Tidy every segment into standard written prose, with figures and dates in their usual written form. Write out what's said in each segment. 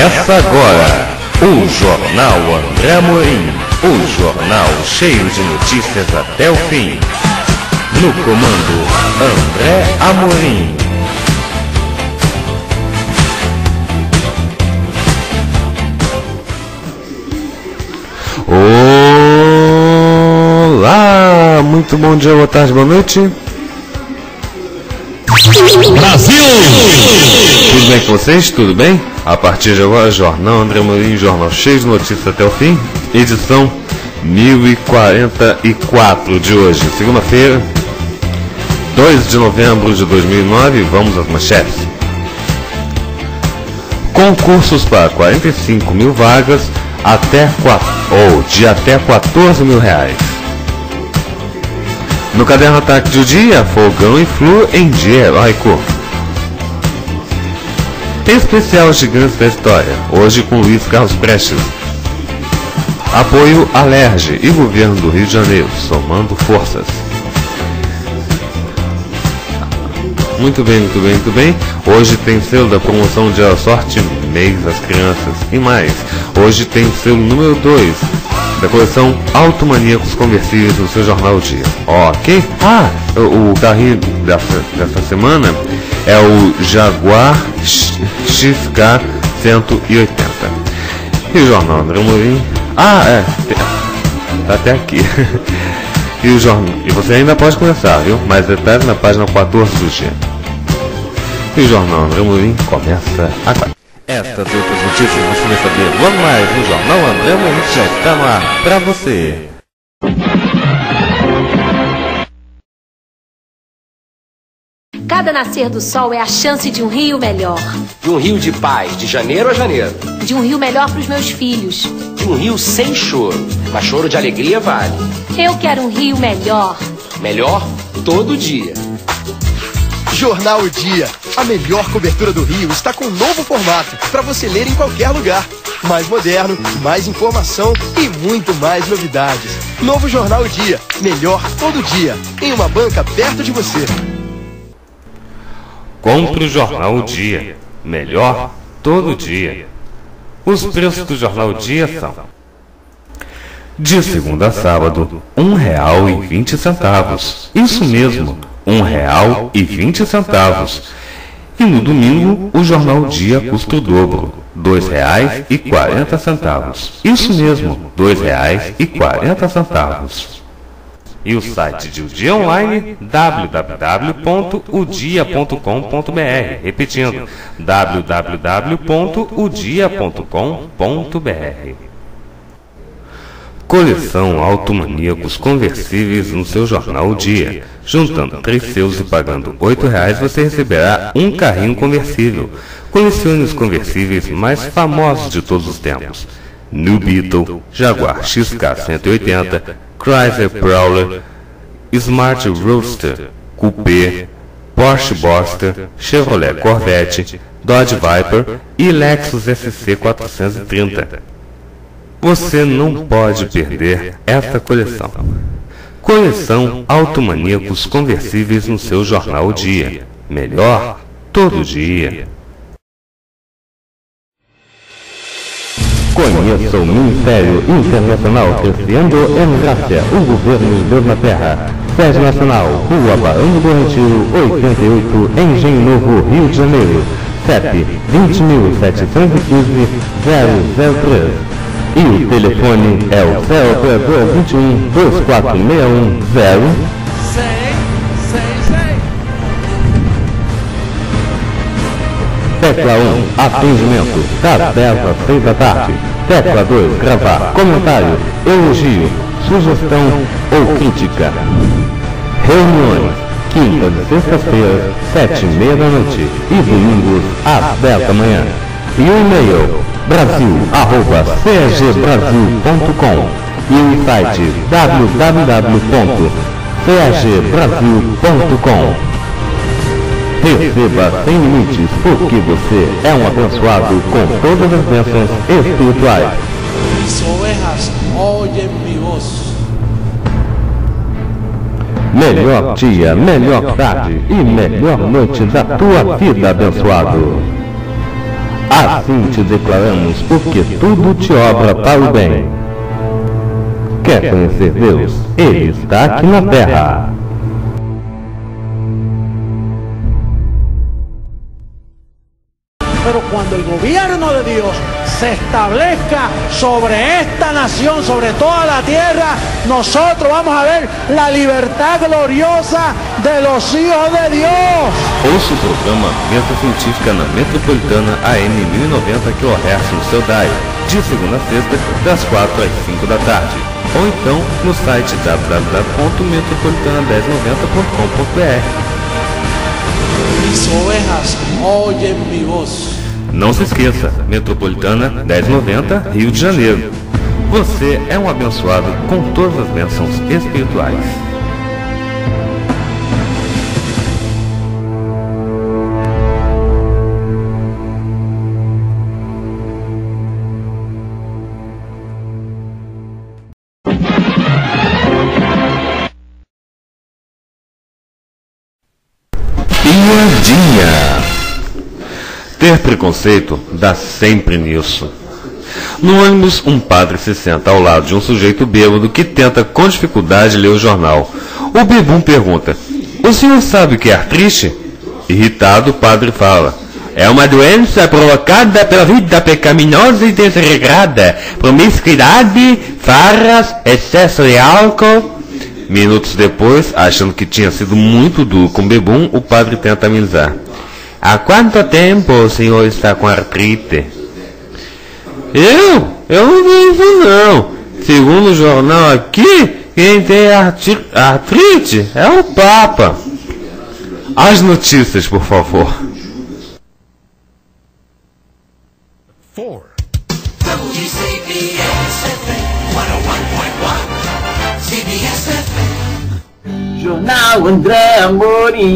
Começa agora o Jornal André Amorim, o jornal cheio de notícias até o fim. No comando, André Amorim. Olá, muito bom dia, boa tarde, boa noite. Brasil! Tudo bem com vocês? Tudo bem? A partir de agora, Jornal André Amorim, jornal cheio de notícias até o fim, edição 1044 de hoje, segunda-feira, 2 de novembro de 2009. Vamos às manchetes. Concursos para 45 mil vagas de até 14 mil reais. No caderno Ataque do Dia, fogão e flu em dia heróico. Especial Gigantes da História, hoje com Luiz Carlos Prestes. Apoio Alerj e Governo do Rio de Janeiro, somando forças. Muito bem, muito bem, muito bem. Hoje tem selo da promoção de A Sorte Mês das Crianças e mais. Hoje tem selo número 2 da coleção Automaníacos Conversíveis no seu Jornal Dia. Ok? O carrinho dessa semana é o Jaguar XK 180. E o Jornal André Amorim. Tá até aqui. E você ainda pode começar, viu? Mais detalhes na página 14 do dia. E o Jornal André Amorim começa agora. Estas e outras notícias você vai saber logo mais no Jornal André Amorim, que já está no ar pra você. Cada nascer do sol é a chance de um rio melhor. De um rio de paz, de janeiro a janeiro. De um rio melhor pros meus filhos. De um rio sem choro, mas choro de alegria vale. Eu quero um rio melhor. Melhor todo dia. Jornal O Dia. A melhor cobertura do Rio está com um novo formato para você ler em qualquer lugar. Mais moderno, mais informação e muito mais novidades. Novo Jornal O Dia. Melhor todo dia. Em uma banca perto de você. Compre o Jornal O Dia. Melhor todo dia. Os preços do Jornal O Dia são: de segunda a sábado, R$1,20. Isso mesmo, R$1,20. E no domingo, o Jornal O Dia custa o dobro, R$2,40. Isso mesmo, R$2,40. E o site de O Dia Online, www.odia.com.br. Repetindo, www.odia.com.br. Coleção Automaníacos Conversíveis no seu Jornal O Dia. Juntando 3 selos e pagando R$8, você receberá um carrinho conversível. Colecione os conversíveis mais famosos de todos os tempos: New Beetle, Jaguar XK 180, Chrysler Prowler, Smart Roadster, Coupé, Porsche Boxster, Chevrolet Corvette, Dodge Viper e Lexus SC 430. Você não pode perder esta coleção. Coleção Automaníacos Conversíveis no seu Jornal O Dia. Melhor todo dia. Conheça o Ministério Internacional Crescendo em Graça, o governo de Deus na Terra. Sede Nacional, Rua Barão do Retiro, 88, Engenho Novo, Rio de Janeiro. CEP 20.715-003. E o telefone é o CEL Operador 21 2461 Tecla 1, atendimento, das 10 às 6 da tarde. Tecla 2, gravar, comentário, elogio, sugestão ou crítica. Reuniões, quintas e sextas-feiras, 7h30 da noite e domingos às 10 da manhã. E o e-mail, brasil@cagbrasil.com e o site www.cagbrasil.com. Receba sem limites, porque você é um abençoado com todas as bênçãos espirituais. Mis ovejas oyen mi voz. Melhor dia, melhor tarde e melhor noite da tua vida, abençoado. Assim te declaramos, porque tudo te obra para o bem. Quer conhecer Deus? Ele está aqui na terra. Pero cuando el gobierno de Dios se establezca sobre esta nación, sobre toda la tierra, nosotros vamos a ver la libertad gloriosa de los hijos de Dios. Ouça o programa Mesa Científica na Metropolitana AM 1090 kHz no seu dial, de segunda a sexta, das 4 às 5 da tarde. Ou então no site www.metropolitana1090.com.br. Mis ovejas oyen mi voz. Não se esqueça, Metropolitana 1090, Rio de Janeiro. Você é um abençoado com todas as bênçãos espirituais. Piadinha. Ter preconceito dá sempre nisso. No ônibus, um padre se senta ao lado de um sujeito bêbado que tenta com dificuldade ler o jornal. O bebum pergunta: "O senhor sabe o que é artrite?" Irritado, o padre fala: "É uma doença provocada pela vida pecaminosa e desregrada, promiscuidade, farras, excesso de álcool." Minutos depois, achando que tinha sido muito duro com o bebum, o padre tenta amenizar: "Há quanto tempo o senhor está com artrite?" Eu não tenho isso não. Segundo o jornal aqui, quem tem artrite é o Papa. As notícias, por favor. Jornal André Amorim.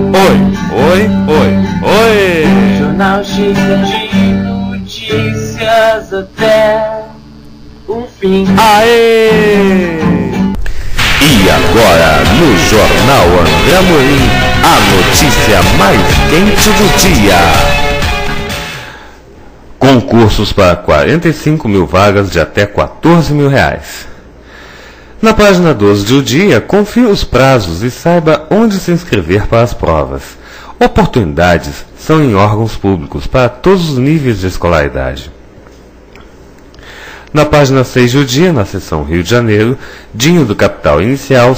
Oi. Jornal cheio de notícias até o fim. Aê! E agora, no Jornal André Amorim, a notícia mais quente do dia. Concursos para 45 mil vagas de até 14 mil reais. Na página 12 do dia, confira os prazos e saiba onde se inscrever para as provas. Oportunidades são em órgãos públicos para todos os níveis de escolaridade. Na página 6 do dia, na seção Rio de Janeiro, Dinho do Capital Inicial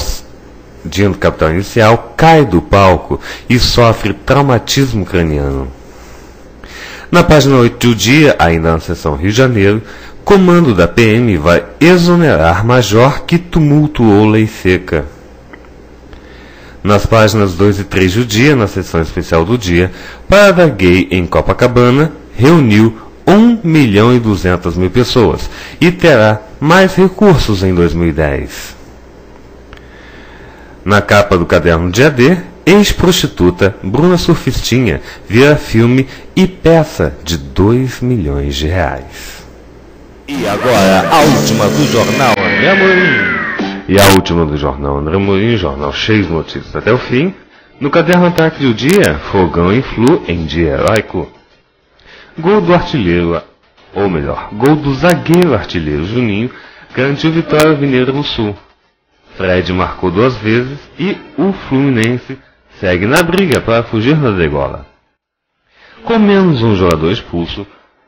cai do palco e sofre traumatismo craniano. Na página 8 do dia, ainda na seção Rio de Janeiro, comando da PM vai exonerar major que tumultuou lei seca. Nas páginas 2 e 3 do dia, na seção especial do dia, Parada Gay em Copacabana reuniu 1.200.000 pessoas e terá mais recursos em 2010. Na capa do caderno Dia D, ex-prostituta Bruna Surfistinha vira filme e peça de R$2 milhões. E agora, a última do Jornal André Amorim. E a última do Jornal André Amorim, jornal cheio de notícias até o fim. No caderno Ataque do Dia, fogão em Flu em dia heróico. Gol do artilheiro, ou melhor, gol do zagueiro artilheiro Juninho, garantiu vitória ao Mineiro no Sul. Fred marcou 2 vezes e o Fluminense segue na briga para fugir da degola. Com menos um jogador expulso,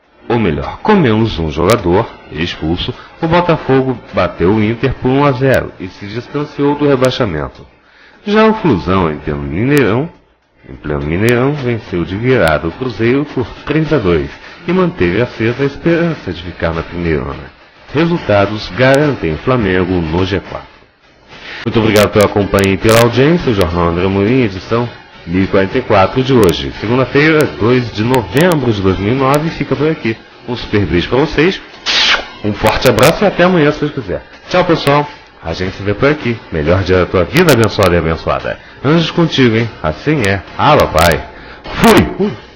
o Botafogo bateu o Inter por 1-0 e se distanciou do rebaixamento. Já o Flusão, em pleno Mineirão, venceu de virada o Cruzeiro por 3-2 e manteve acesa a esperança de ficar na primeirona. Resultados garantem Flamengo no G4. Muito obrigado pela companhia e pela audiência. O Jornal André Amorim, edição 1044 de hoje, segunda-feira, 2 de novembro de 2009, fica por aqui. Um super beijo para vocês, um forte abraço e até amanhã, se Deus quiser. Tchau, pessoal. A gente se vê por aqui. Melhor dia da tua vida, abençoada e abençoada. Anjos contigo, hein? Assim é. Ah, papai. Fui!